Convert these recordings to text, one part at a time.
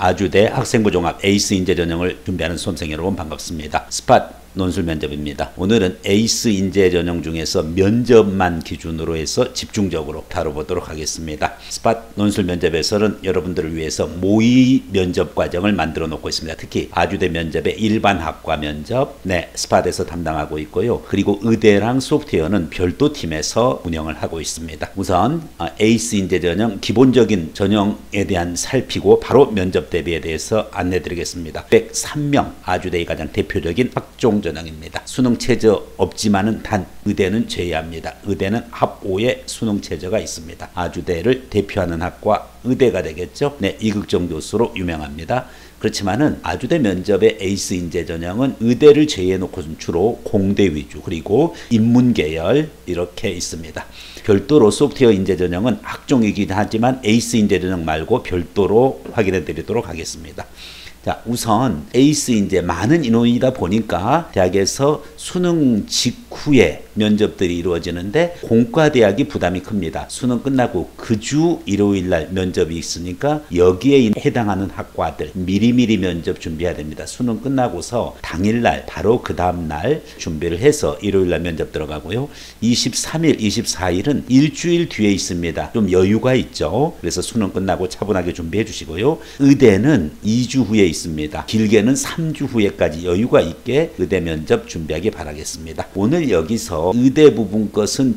아주대 학생부 종합 에이스 인재 전형을 준비하는 수험생 여러분 반갑습니다. 스팟 논술 면접입니다. 오늘은 에이스 인재 전형 중에서 면접만 기준으로 해서 집중적으로 다뤄보도록 하겠습니다. 스팟 논술 면접에서는 여러분들을 위해서 모의 면접 과정을 만들어 놓고 있습니다. 특히 아주대 면접의 일반 학과 면접, 스팟에서 담당하고 있고요. 그리고 의대랑 소프트웨어는 별도 팀에서 운영을 하고 있습니다. 우선 에이스 인재 전형 기본적인 전형에 대한 살피고 바로 면접 대비에 대해서 안내 드리겠습니다. 103명 아주대의 가장 대표적인 학종 전형입니다. 수능 최저 없지만은 단 의대는 제외합니다. 의대는 합 5의 수능 최저가 있습니다. 아주대를 대표하는 학과 의대가 되겠죠. 이극정 교수로 유명합니다. 그렇지만은 아주대 면접의 에이스 인재 전형은 의대를 제외해 놓고는 주로 공대 위주 그리고 인문계열 이렇게 있습니다. 별도로 소프트웨어 인재 전형은 학종이긴 하지만 에이스 인재 전형 말고 별도로 확인해 드리도록 하겠습니다. 자, 우선 에이스 인재 많은 인원이다 보니까 대학에서 수능 직후에 면접들이 이루어지는데 공과대학이 부담이 큽니다. 수능 끝나고 그 주 일요일 날 면접이 있으니까 여기에 해당하는 학과들 미리미리 면접 준비해야 됩니다. 수능 끝나고서 당일날 바로 그 다음날 준비를 해서 일요일 날 면접 들어가고요. 23일, 24일은 일주일 뒤에 있습니다. 좀 여유가 있죠. 그래서 수능 끝나고 차분하게 준비해 주시고요. 의대는 2주 후에 있습니다. 길게는 3주 후에까지 여유가 있게 의대 면접 준비하기 바라겠습니다. 오늘 여기서 의대 부분 것은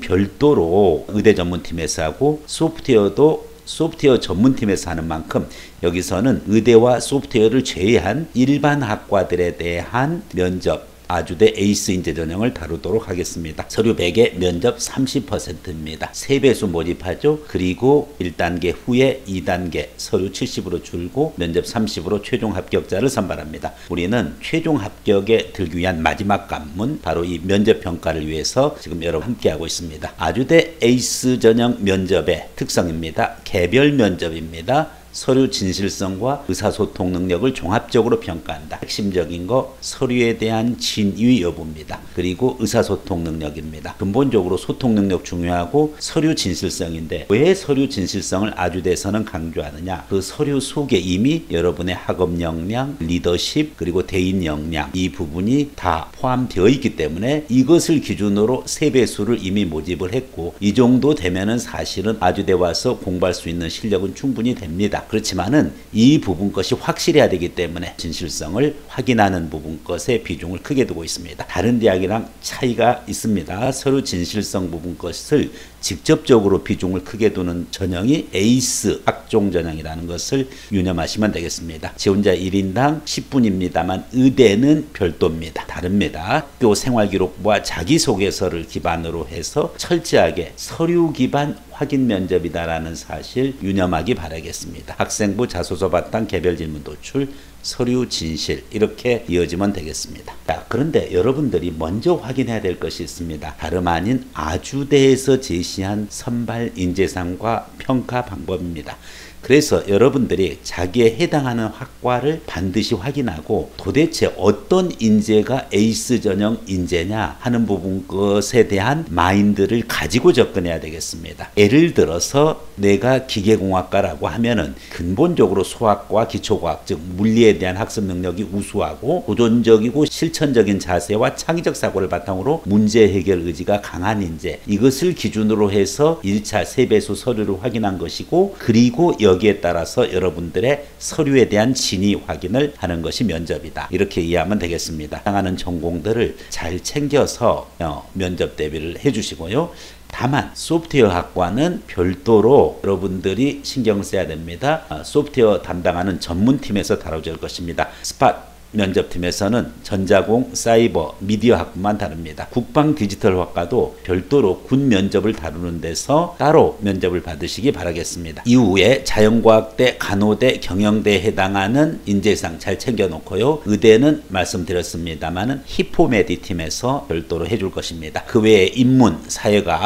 별도로 의대 전문팀에서 하고 소프트웨어도 소프트웨어 전문팀에서 하는 만큼 여기서는 의대와 소프트웨어를 제외한 일반 학과들에 대한 면접 아주대 에이스 인재 전형을 다루도록 하겠습니다. 서류 100에 면접 30%입니다. 3배수 모집하죠. 그리고 1단계 후에 2단계 서류 70으로 줄고 면접 30으로 최종 합격자를 선발합니다. 우리는 최종 합격에 들기 위한 마지막 관문 바로 이 면접 평가를 위해서 지금 여러분 함께하고 있습니다. 아주대 에이스 전형 면접의 특성입니다. 개별 면접입니다. 서류 진실성과 의사소통 능력을 종합적으로 평가한다. 핵심적인 거 서류에 대한 진위 여부입니다. 그리고 의사소통 능력입니다. 근본적으로 소통 능력 중요하고 서류 진실성인데 왜 서류 진실성을 아주대에서는 강조하느냐? 그 서류 속에 이미 여러분의 학업 역량, 리더십 그리고 대인 역량 이 부분이 다 포함되어 있기 때문에 이것을 기준으로 3배수를 이미 모집을 했고 이 정도 되면은 사실은 아주대 와서 공부할 수 있는 실력은 충분히 됩니다. 그렇지만은 이 부분 것이 확실해야 되기 때문에 진실성을 확인하는 부분 것에 비중을 크게 두고 있습니다. 다른 대학이랑 차이가 있습니다. 서류 진실성 부분 것을 직접적으로 비중을 크게 두는 전형이 에이스 학종 전형이라는 것을 유념하시면 되겠습니다. 지원자 1인당 10분입니다만 의대는 별도입니다. 다릅니다. 또 생활기록부와 자기소개서를 기반으로 해서 철저하게 서류 기반 확인 면접이다라는 사실 유념하기 바라겠습니다. 학생부 자소서 바탕 개별 질문 도출 서류 진실 이렇게 이어지면 되겠습니다. 자, 그런데 여러분들이 먼저 확인해야 될 것이 있습니다. 다름 아닌 아주대에서 제시한 선발 인재상과 평가 방법입니다. 그래서 여러분들이 자기에 해당하는 학과를 반드시 확인하고 도대체 어떤 인재가 에이스 전형 인재냐 하는 부분 것에 대한 마인드를 가지고 접근해야 되겠습니다. 예를 들어서 내가 기계공학과라고 하면은 근본적으로 수학과 기초과학 즉 물리에 대한 학습 능력이 우수하고 도전적이고 실천적인 자세와 창의적 사고를 바탕으로 문제 해결 의지가 강한 인재 이것을 기준으로 해서 1차 3배수 서류를 확인한 것이고 그리고 여기에 따라서 여러분들의 서류에 대한 진위 확인을 하는 것이 면접이다. 이렇게 이해하면 되겠습니다. 해당하는 전공들을 잘 챙겨서 면접 대비를 해주시고요. 다만 소프트웨어 학과는 별도로 여러분들이 신경 써야 됩니다. 소프트웨어 담당하는 전문팀에서 다뤄질 것입니다. 스팟 면접팀에서는 전자공, 사이버, 미디어 학부만 다룹니다. 국방 디지털 학과도 별도로 군 면접을 다루는 데서 따로 면접을 받으시기 바라겠습니다. 이후에 자연과학대, 간호대, 경영대에 해당하는 인재상 잘 챙겨놓고요. 의대는 말씀드렸습니다만은 히포메디 팀에서 별도로 해줄 것입니다. 그 외에 인문, 사회과학,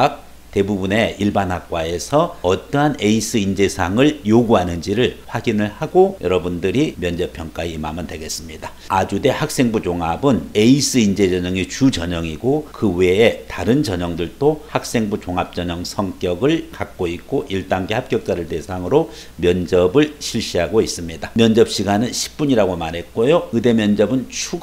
대부분의 일반 학과에서 어떠한 에이스 인재상을 요구하는지를 확인을 하고 여러분들이 면접평가에 임하면 되겠습니다. 아주대 학생부 종합은 에이스 인재 전형이 주 전형이고 그 외에 다른 전형들도 학생부 종합 전형 성격을 갖고 있고 1단계 합격자를 대상으로 면접을 실시하고 있습니다. 면접 시간은 10분이라고 말했고요. 의대 면접은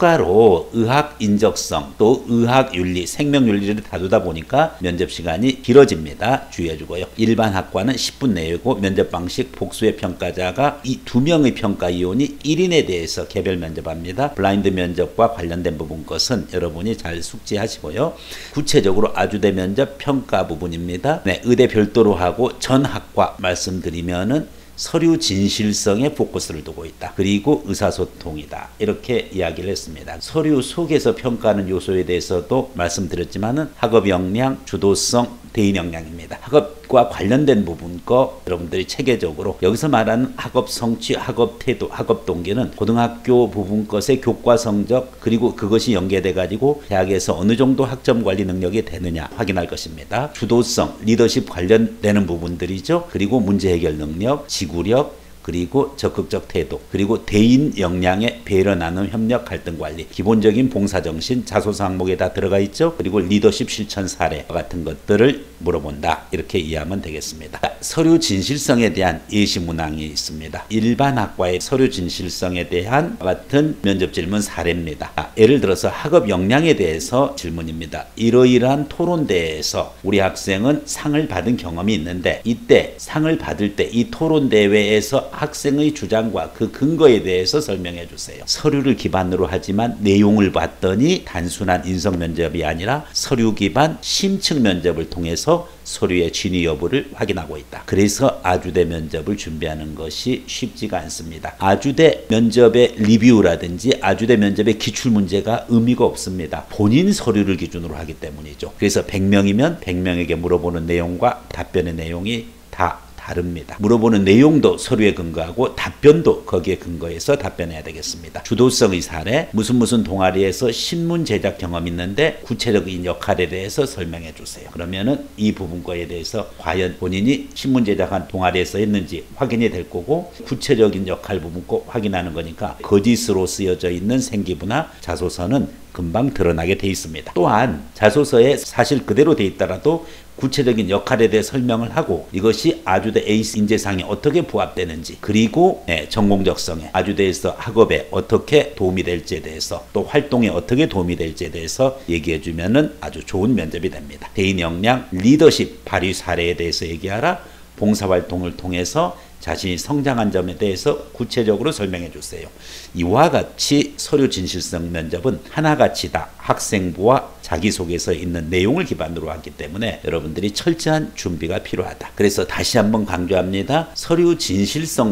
추가로 의학 인적성 또 의학 윤리, 생명윤리를 다루다 보니까 면접 시간이 길어집니다. 주의해주고요. 일반 학과는 10분 내외고 면접 방식 복수의 평가자가 이 2명의 평가위원이 1인에 대해서 개별 면접합니다. 블라인드 면접과 관련된 부분 것은 여러분이 잘 숙지하시고요. 구체적으로 아주대 면접 평가 부분입니다. 네, 의대 별도로 하고 전 학과 말씀드리면은 서류 진실성에 포커스를 두고 있다. 그리고 의사소통이다. 이렇게 이야기를 했습니다. 서류 속에서 평가하는 요소에 대해서도 말씀드렸지만은 학업 역량, 주도성, 대인 역량입니다. 학업과 관련된 부분 거 여러분들이 체계적으로 여기서 말하는 학업 성취, 학업 태도, 학업 동기는 고등학교 부분 것의 교과 성적 그리고 그것이 연계돼 가지고 대학에서 어느 정도 학점 관리 능력이 되느냐 확인할 것입니다. 주도성, 리더십 관련되는 부분들이죠. 그리고 문제 해결 능력, 지구력, 그리고 적극적 태도, 그리고 대인 역량의 배려 나눔 협력 갈등 관리, 기본적인 봉사정신 자소서 항목에 다 들어가 있죠. 그리고 리더십 실천 사례 같은 것들을 물어본다. 이렇게 이해하면 되겠습니다. 서류 진실성에 대한 예시 문항이 있습니다. 일반 학과의 서류 진실성에 대한 같은 면접 질문 사례입니다. 예를 들어서 학업 역량에 대해서 질문입니다. 이러이러한 토론대회에서 우리 학생은 상을 받은 경험이 있는데 이때 상을 받을 때 이 토론대회에서 학생의 주장과 그 근거에 대해서 설명해 주세요. 서류를 기반으로 하지만 내용을 봤더니 단순한 인성 면접이 아니라 서류 기반 심층 면접을 통해서 서류의 진위 여부를 확인하고 있다. 그래서 아주대 면접을 준비하는 것이 쉽지가 않습니다. 아주대 면접의 리뷰라든지 아주대 면접의 기출문제가 의미가 없습니다. 본인 서류를 기준으로 하기 때문이죠. 그래서 100명이면 100명에게 물어보는 내용과 답변의 내용이 다 다릅니다. 물어보는 내용도 서류에 근거하고 답변도 거기에 근거해서 답변해야 되겠습니다. 주도성의 사례, 무슨 동아리에서 신문 제작 경험이 있는데 구체적인 역할에 대해서 설명해 주세요. 그러면은 이 부분 거에 대해서 과연 본인이 신문 제작한 동아리에서 했는지 확인이 될 거고 구체적인 역할 부분 꼭 확인하는 거니까 거짓으로 쓰여져 있는 생기부나 자소서는 금방 드러나게 돼 있습니다. 또한 자소서에 사실 그대로 돼 있더라도 구체적인 역할에 대해 설명을 하고 이것이 아주대 에이스 인재상에 어떻게 부합되는지 그리고 전공적성에 아주대에서 학업에 어떻게 도움이 될지에 대해서 또 활동에 어떻게 도움이 될지에 대해서 얘기해 주면은 아주 좋은 면접이 됩니다. 대인 역량, 리더십 발휘 사례에 대해서 얘기하라. 봉사활동을 통해서 자신이 성장한 점에 대해서 구체적으로 설명해 주세요. 이와 같이 서류 진실성 면접은 하나같이다. 학생부와 자기소개서에 있는 내용을 기반으로 하기 때문에 여러분들이 철저한 준비가 필요하다. 그래서 다시 한번 강조합니다. 서류 진실성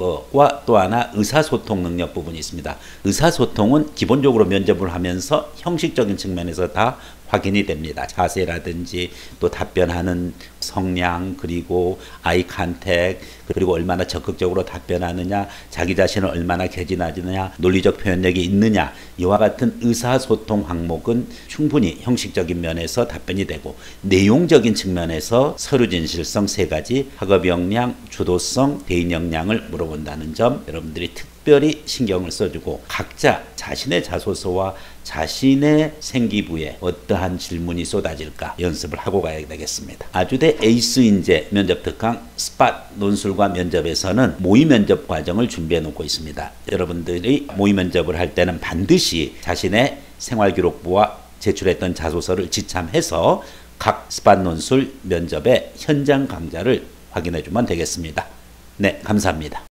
부분과 또 하나 의사소통 능력 부분이 있습니다. 의사소통은 기본적으로 면접을 하면서 형식적인 측면에서 다 확인이 됩니다. 자세라든지 또 답변하는 성량 그리고 아이 컨택 그리고 얼마나 적극적으로 답변하느냐 자기 자신을 얼마나 개진하느냐 논리적 표현력이 있느냐 이와 같은 의사소통 항목은 충분히 형식적인 면에서 답변이 되고 내용적인 측면에서 서류 진실성 3가지 학업 역량, 주도성, 대인 역량을 물어본다는 점 여러분들이 특별히 신경을 써주고 각자 자신의 자소서와 자신의 생기부에 어떠한 질문이 쏟아질까 연습을 하고 가야 되겠습니다. 아주대 에이스 인재 면접 특강 스팟 논술과 면접에서는 모의 면접 과정을 준비해 놓고 있습니다. 여러분들이 모의 면접을 할 때는 반드시 자신의 생활기록부와 제출했던 자소서를 지참해서 각 스팟 논술 면접의 현장 강좌를 확인해 주면 되겠습니다. 네, 감사합니다.